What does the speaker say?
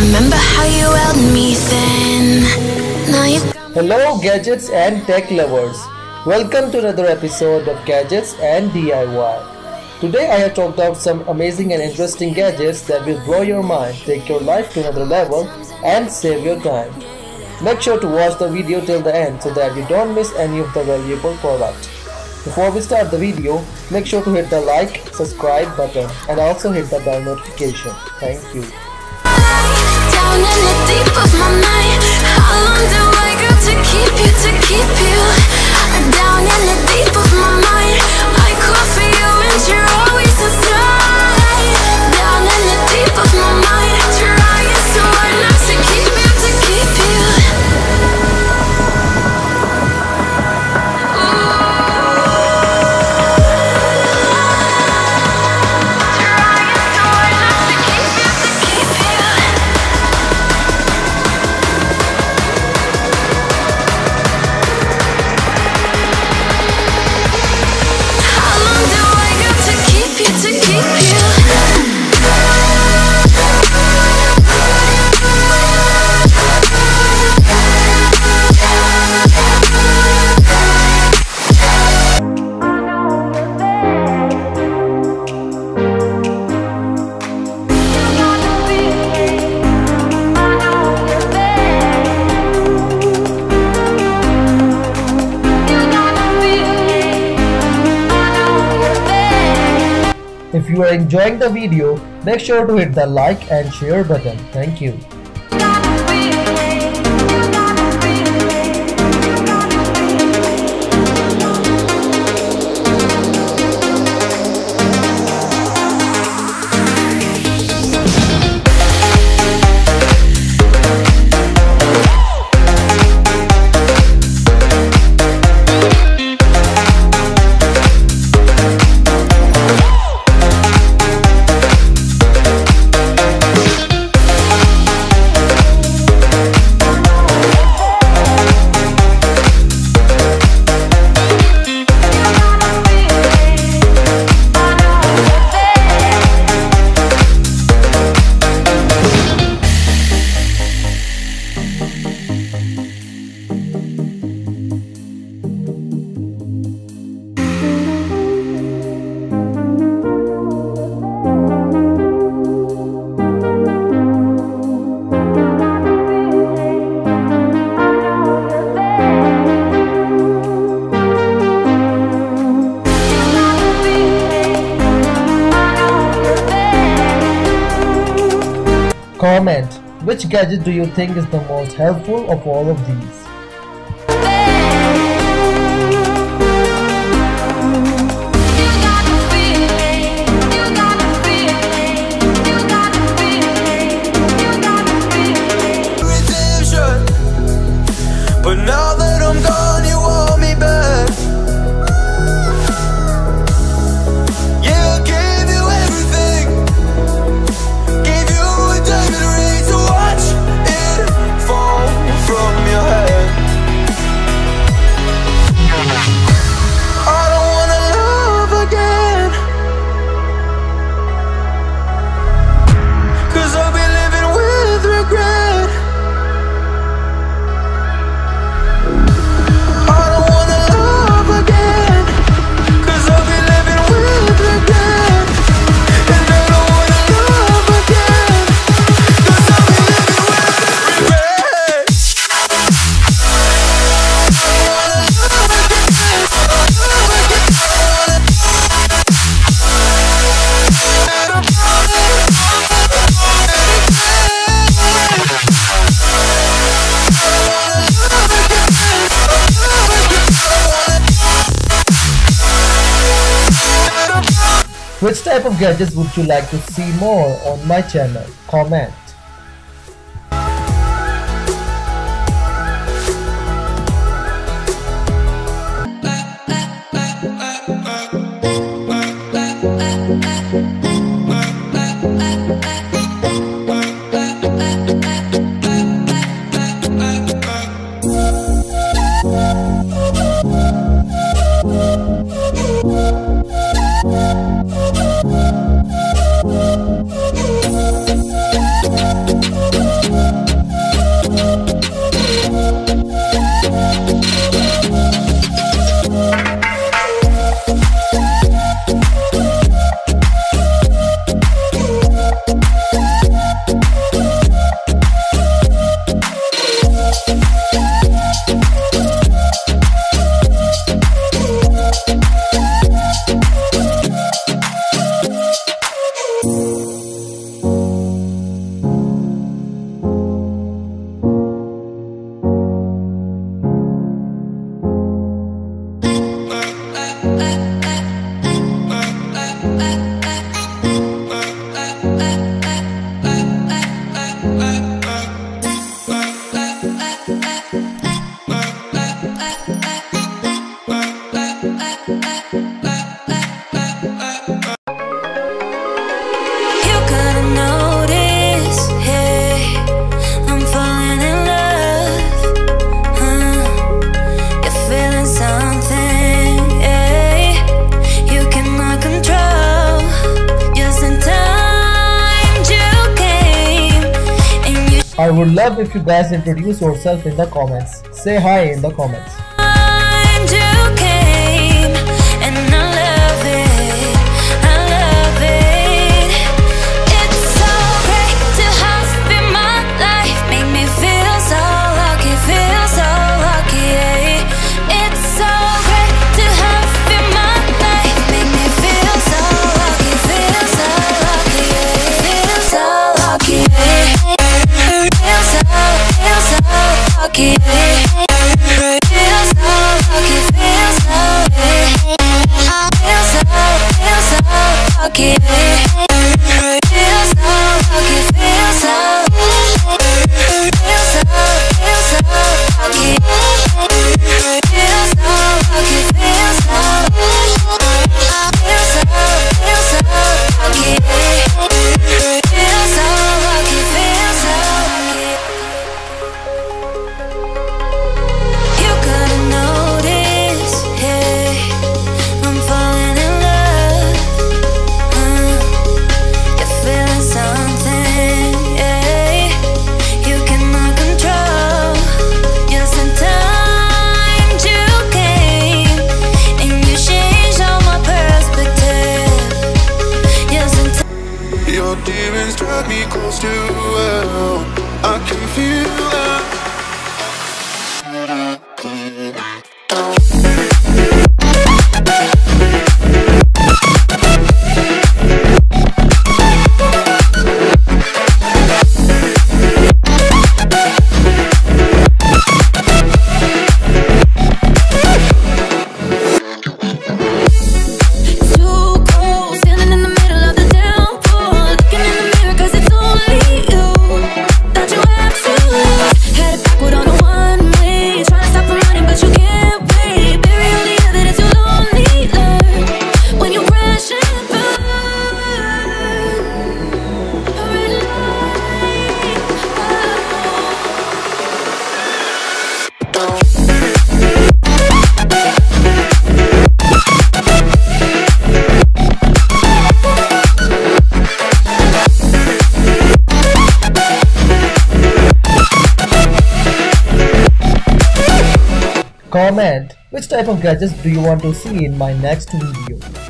Remember how you held me then. Now you Hello gadgets and tech lovers. Welcome to another episode of Gadgets and DIY. Today I have talked out some amazing and interesting gadgets that will blow your mind, take your life to another level and save your time. Make sure to watch the video till the end so that you don't miss any of the valuable product. Before we start the video, make sure to hit the like, subscribe button and also hit the bell notification. Thank you. down in the deep of my mind. How long do I got to keep you, to keep you? Down in the deep of my mind. I call for you and you're always inside. Down in the deep of my mind. Trying so hard not to keep you, to keep you. If you are enjoying the video, make sure to hit the like and share button. Thank you. Comment, which gadget do you think is the most helpful of all of these? But now that I'm gone, you want me back. Yeah, I gave you everything. Gave you a diamond ring to watch it fall from your head. I don't wanna love again, 'cause I'll be living with regret. Which type of gadgets would you like to see more on my channel? Comment. I would love if you guys introduce yourself in the comments. Say hi in the comments. Demons drag me close to hell. I can feel that. Comment which type of gadgets do you want to see in my next video.